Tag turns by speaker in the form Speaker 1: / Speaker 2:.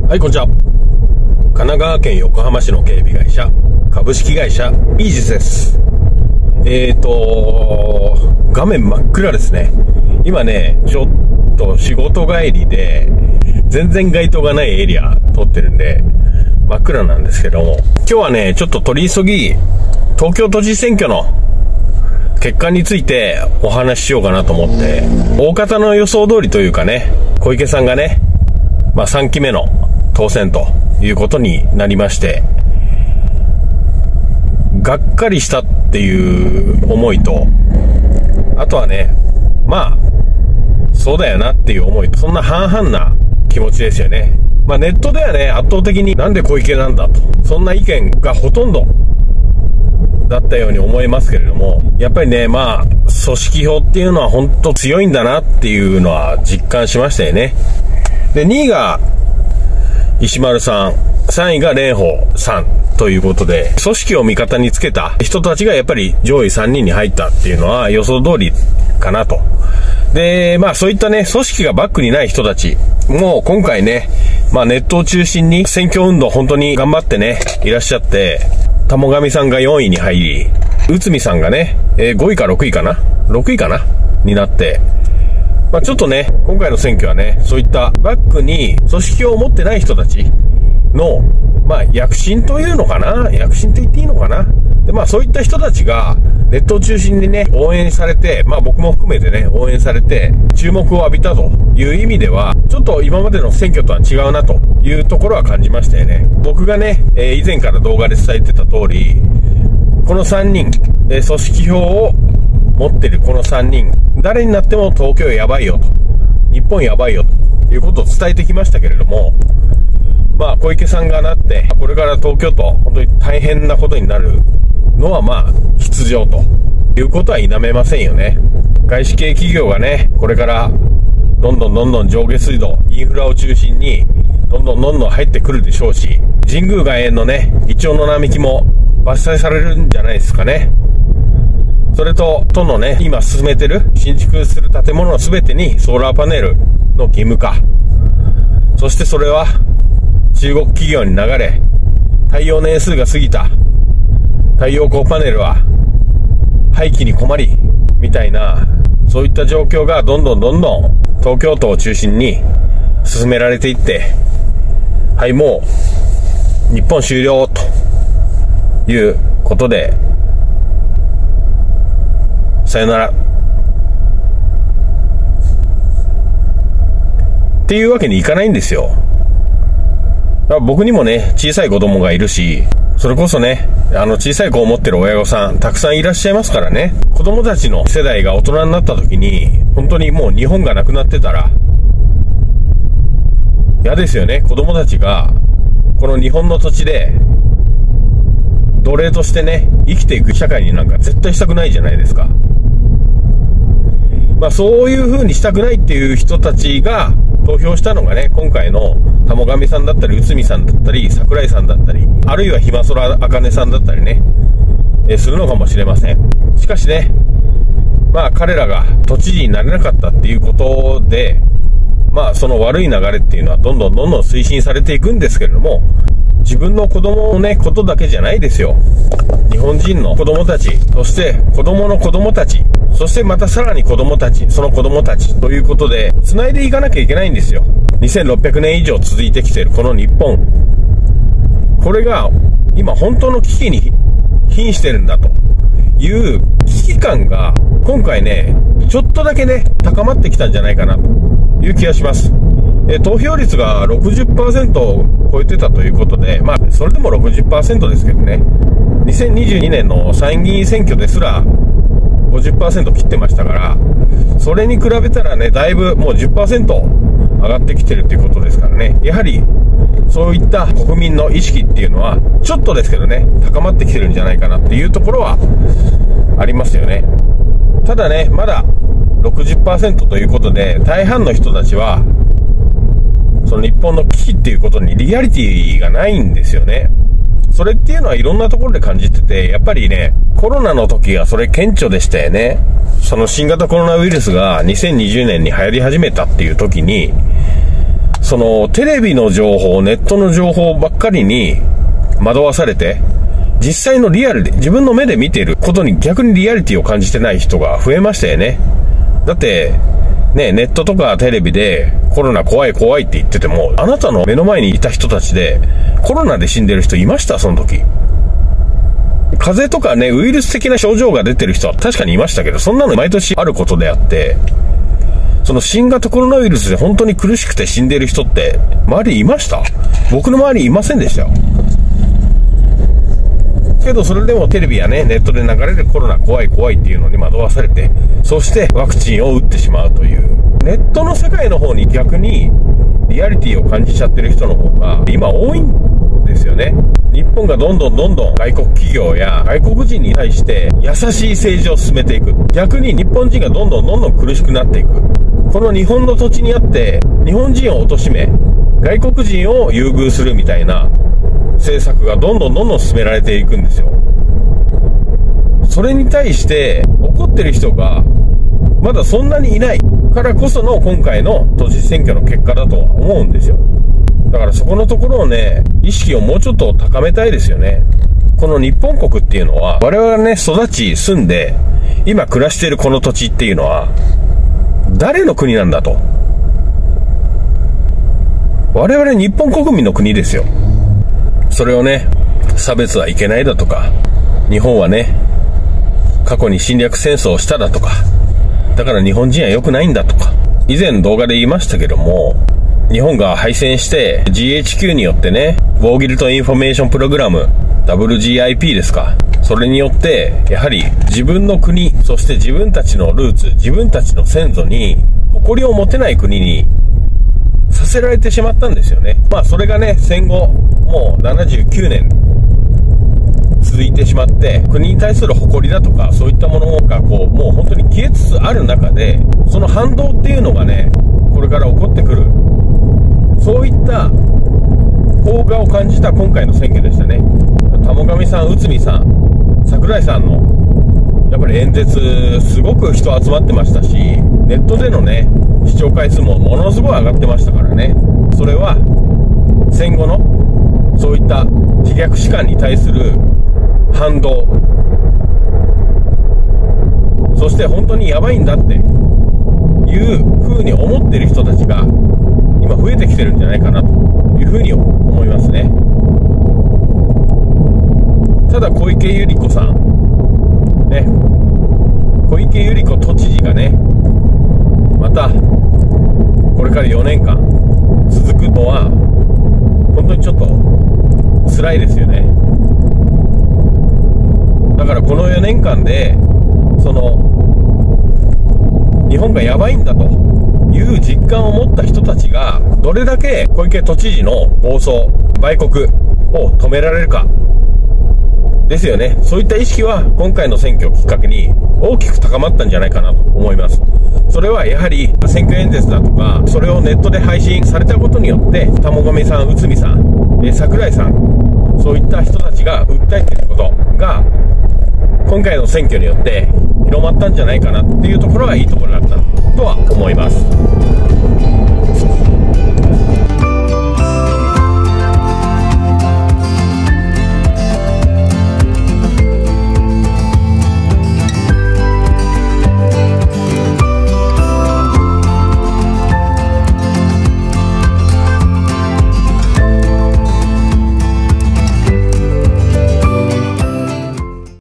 Speaker 1: はい、こんにちは。神奈川県横浜市の警備会社、株式会社イージスです。画面真っ暗ですね。今ね、ちょっと仕事帰りで、全然街灯がないエリア通ってるんで、真っ暗なんですけども、今日はね、ちょっと取り急ぎ、東京都知事選挙の結果についてお話ししようかなと思って、大方の予想通りというかね、小池さんがね、3期目の当選ということになりまして、がっかりしたっていう思いと、あとはね、そうだよなっていう思いと、そんな半々な気持ちですよね。ネットではね、圧倒的になんで小池なんだと、そんな意見がほとんどだったように思いますけれども、やっぱりね、組織票っていうのは本当強いんだなっていうのは実感しましたよね。で、2位が石丸さん、3位が蓮舫さんということで、組織を味方につけた人たちがやっぱり上位3人に入ったっていうのは予想通りかなと。で、そういったね、組織がバックにない人たちも今回ね、ネットを中心に選挙運動本当に頑張ってね、いらっしゃって、玉上さんが4位に入り、内海さんがね、5位か6位かな ?6 位かなになって、ちょっとね、今回の選挙はね、そういったバックに組織を持ってない人たちの、躍進というのかな、躍進と言っていいのかな。で、そういった人たちがネットを中心にね、応援されて、僕も含めてね、応援されて、注目を浴びたという意味では、ちょっと今までの選挙とは違うなというところは感じましたよね。僕がね、以前から動画で伝えてた通り、この3人、組織票を持ってるこの3人、誰になっても東京やばいよと、日本やばいよということを伝えてきましたけれども、小池さんがなって、これから東京都、本当に大変なことになるのは必要ということは否めませんよね。外資系企業がね、これからどんどん上下水道、インフラを中心にどんどん入ってくるでしょうし、神宮外苑のね、イチョウの並木も伐採されるんじゃないですかね。それと、都のね、今進めてる新築する建物の全てにソーラーパネルの義務化。そしてそれは中国企業に流れ、耐用年数が過ぎた太陽光パネルは廃棄に困り、みたいな、そういった状況がどんどん東京都を中心に進められていって、はい、もう日本終了ということで、さよならっていうわけにいかないんですよ。僕にもね、小さい子供がいるし、それこそね、小さい子を持ってる親御さんたくさんいらっしゃいますからね。子供たちの世代が大人になった時に、本当にもう日本がなくなってたら嫌ですよね。子供たちがこの日本の土地で奴隷としてね、生きていく社会になんか絶対したくないじゃないですか。そういう風にしたくないっていう人たちが投票したのがね、今回の玉上さんだったり、内海さんだったり、桜井さんだったり、あるいはひまそらあかねさんだったりね、するのかもしれません。しかしね、彼らが都知事になれなかったっていうことで、その悪い流れっていうのはどんどん推進されていくんですけれども、自分の子供のね、ことだけじゃないですよ。日本人の子供たち、そして子供の子供たち、そしてまたさらに子供たち、その子供たちということで、繋いでいかなきゃいけないんですよ。2600年以上続いてきているこの日本。これが今本当の危機に瀕してるんだという危機感が今回ね、ちょっとだけね、高まってきたんじゃないかなという気がします。投票率が 60% を超えてたということで、それでも 60% ですけどね、2022年の参議院選挙ですら 50% 切ってましたから、それに比べたらね、だいぶもう 10% 上がってきてるということですからね、やはりそういった国民の意識っていうのはちょっとですけどね、高まってきてるんじゃないかなっていうところはありますよね。ただね、まだ 60% ということで、大半の人たちはその日本の危機っていうことにリアリティがないんですよね。それっていうのはいろんなところで感じてて、やっぱりね、コロナの時がそれ顕著でしたよね。その新型コロナウイルスが2020年に流行り始めたっていう時に、 そのテレビの情報、ネットの情報ばっかりに惑わされて、実際のリアルで自分の目で見ていることに逆にリアリティを感じてない人が増えましたよね。だってね、ネットとかテレビでコロナ怖い怖いって言ってても、あなたの目の前にいた人たちでコロナで死んでる人いました？その時。風邪とかね、ウイルス的な症状が出てる人は確かにいましたけど、そんなの毎年あることであって、その新型コロナウイルスで本当に苦しくて死んでる人って周りにいました？僕の周りにいませんでしたよ。けどそれでもテレビやね、ネットで流れるコロナ怖い怖いっていうのに惑わされて、そしてワクチンを打ってしまうという、ネットの世界の方に逆にリアリティを感じちゃってる人の方が今多いんですよね。日本がどんどん外国企業や外国人に対して優しい政治を進めていく。逆に日本人がどんどん苦しくなっていく。この日本の土地にあって日本人を貶め、外国人を優遇するみたいな政策がどんどん進められていくんですよ。それに対して怒ってる人がまだそんなにいないからこその今回の都知事選挙の結果だとは思うんですよ。だからそこのところをね、意識をもうちょっと高めたいですよね。この日本国っていうのは、我々がね、育ち、住んで、今暮らしているこの土地っていうのは、誰の国なんだと。我々日本国民の国ですよ。それをね、差別はいけないだとか、日本はね、過去に侵略戦争をしただとか、だから日本人は良くないんだとか、以前動画で言いましたけども、日本が敗戦して GHQ によってね、ウォーギルトインフォメーションプログラム WGIP ですか、それによってやはり自分の国、そして自分たちのルーツ、自分たちの先祖に誇りを持てない国にさせられてしまったんですよね。まあそれがね、戦後もう79年続いてしまって、国に対する誇りだとかそういったものがこうもう本当に消えつつある中で、その反動っていうのがね、これから起こってくる、そういった邦画を感じた今回の選挙でしたね。玉上さん、内海さん、櫻井さんのやっぱり演説、すごく人集まってましたし、ネットでのね、視聴回数もものすごい上がってましたからね。それは戦後のそういった自虐史観に対する反動、そして本当にやばいんだっていう風に思っている人たちが今増えてきてるんじゃないかなというふうに思いますね。ただ小池百合子さんね、小池百合子都知事がね、またこれから4年間続くのは本当にちょっと辛いですよね。だからこの4年間でその日本がやばいんだという実感を持った人たちがどれだけ小池都知事の暴走、売国を止められるかですよね。そういった意識は今回の選挙をきっかけに大きく高まったんじゃないかなと思います。それはやはり選挙演説だとか、それをネットで配信されたことによって、玉上さん、内海さん、櫻井さん、そういった人たちが訴えていることが今回の選挙によって広まったんじゃないかなっていうところがいいところだったとは思います。